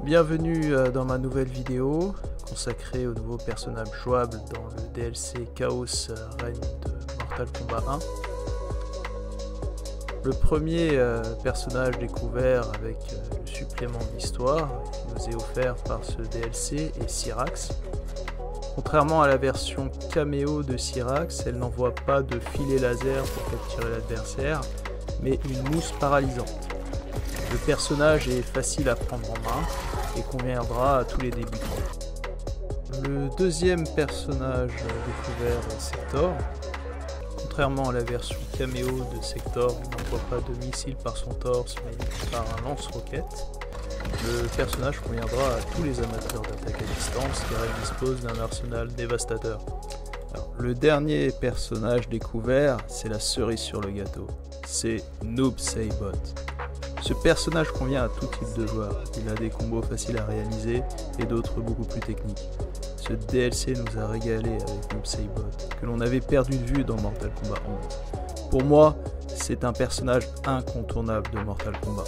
Bienvenue dans ma nouvelle vidéo consacrée aux nouveaux personnages jouables dans le DLC Chaos Reign de Mortal Kombat 1. Le premier personnage découvert avec le supplément d'histoire qui nous est offert par ce DLC est Cyrax. Contrairement à la version caméo de Cyrax, elle n'envoie pas de filet laser pour capturer l'adversaire, mais une mousse paralysante. Le personnage est facile à prendre en main et conviendra à tous les débutants. Le deuxième personnage découvert est Sector. Contrairement à la version caméo de Sector, il n'envoie pas de missile par son torse mais par un lance-roquette. Le personnage conviendra à tous les amateurs d'attaque à distance car il dispose d'un arsenal dévastateur. Alors, le dernier personnage découvert, c'est la cerise sur le gâteau. C'est Noob Saibot. Ce personnage convient à tout type de joueur. Il a des combos faciles à réaliser et d'autres beaucoup plus techniques. Ce DLC nous a régalé avec Noob Saibot, que l'on avait perdu de vue dans Mortal Kombat 11. Pour moi, c'est un personnage incontournable de Mortal Kombat.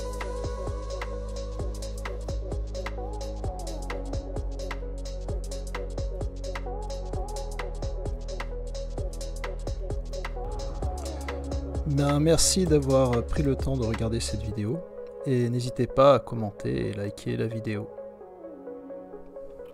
Merci d'avoir pris le temps de regarder cette vidéo et n'hésitez pas à commenter et liker la vidéo.